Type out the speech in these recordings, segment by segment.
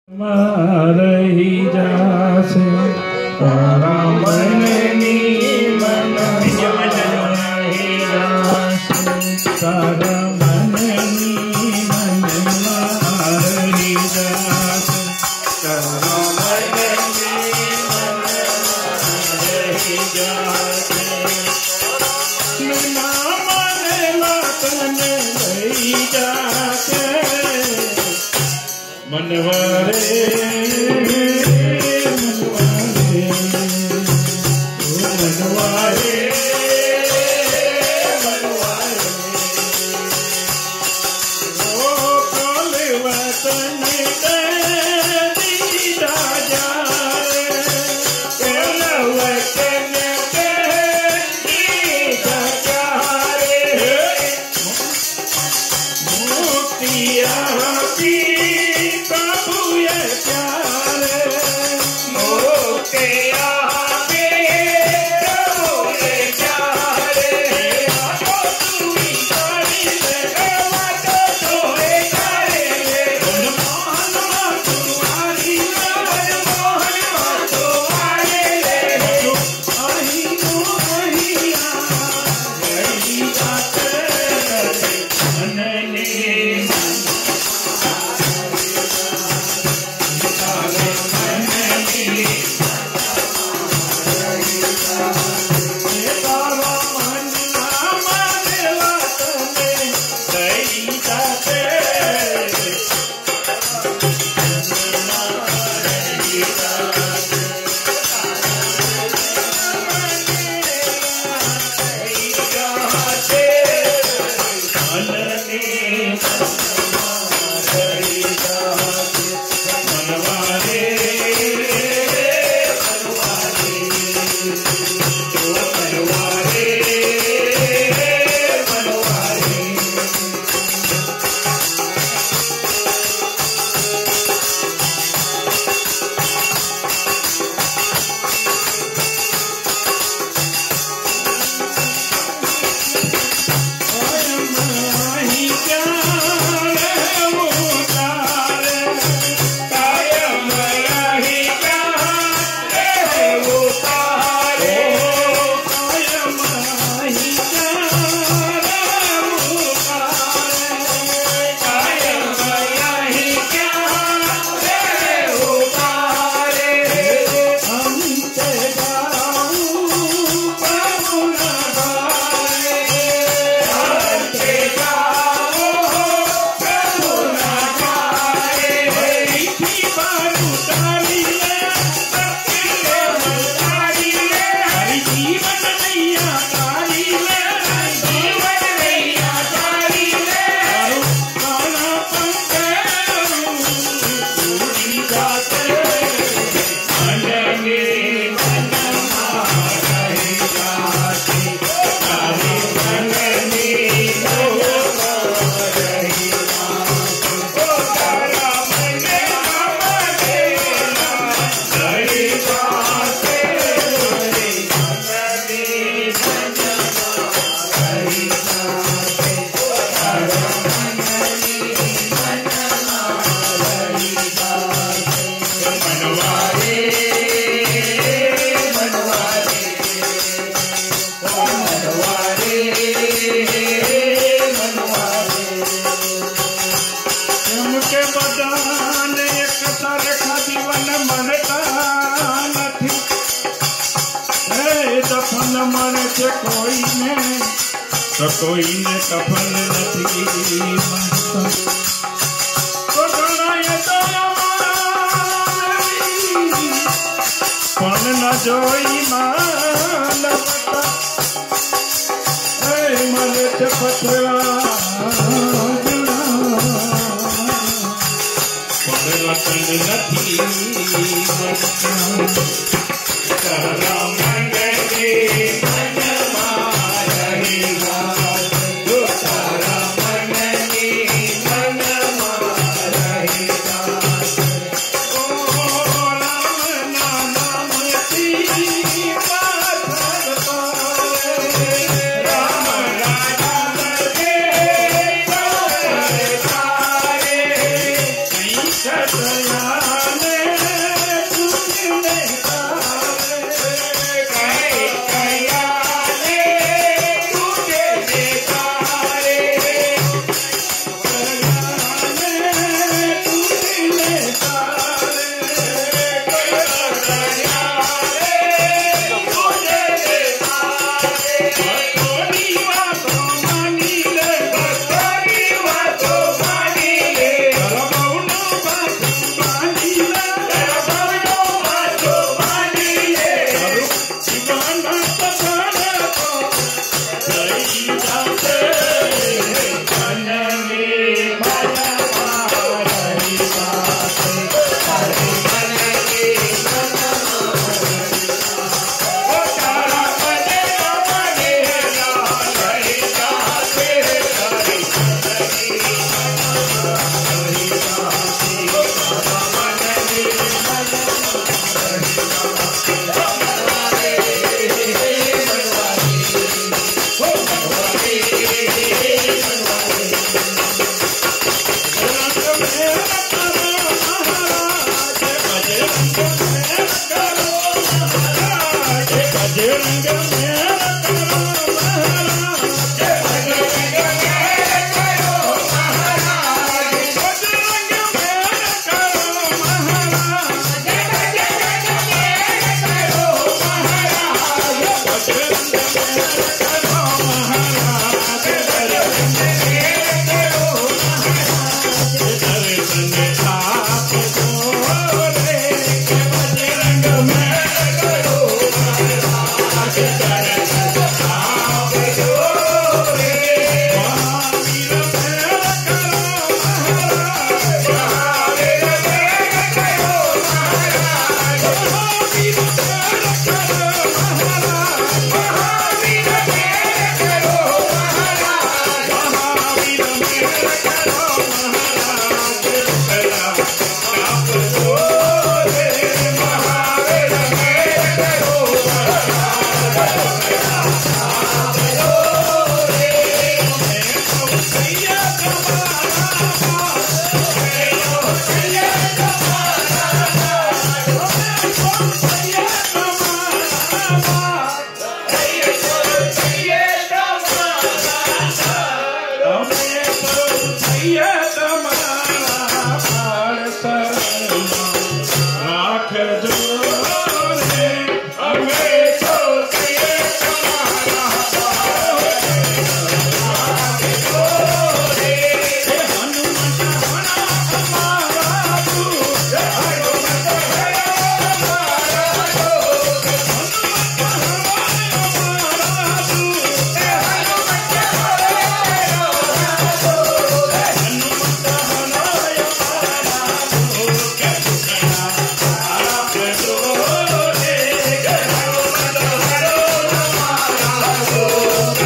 रही जासे तारा मननी मन रही जासे तारा मननी मन रही जासे तारा मननी मन रही जासे ना मन तन रही जासे मनवारे कोई ने कफन नहीं पण न जोई मानवता मरे थे पथरा पण वतन नहीं Yeah. बजरंग मेहर करो महाराज, बजरंग मेहर करो महाराज, बजरंग मेहर करो महाराज, बजरंग मेहर करो महाराज, बजरंग मेहर करो महाराज, बजरंग मेहर करो महाराज, दर्शन आप दो रे के बजरंग मेहर करो महाराज, दर्शन आप दो रे, महावीर मेहर करो महाराज, महावीर मेहर करो महाराज, महावीर मेहर करो महाराज, महावीर मेहर करो महाराज, महावीर मेहर करो महाराज, आप दो रे, महावीर मेहर करो महाराज, आप दो रे, मैं तो सैया तुम्हारा बाप, मैं तो सैया तुम्हारा बाप, मैं तो सैया तुम्हारा बाप, मैं तो सैया तुम्हारा बाप, मैं तो सैया तुम्हारा बाप, शरण राख जो रे, मैं तो सैया तुम्हारा बाप, राख जो रे, हनुमत होना हमारा दूत, हनुमत है हमारा दूत, हनुमत हमारा दूत, हनुमत हमारा दूत, हनुमत हमारा दूत, आप दो रे, हनुमत हरो हमारा दूत,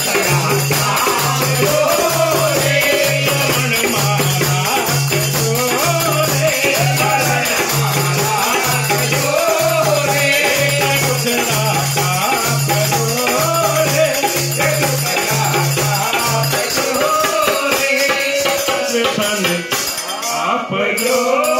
आप दो रे, शरण महाराज दो रे, शरण महाराज दो रे, दूसरा आप दो रे, दूसरा आप दो रे, दर्शन आप दो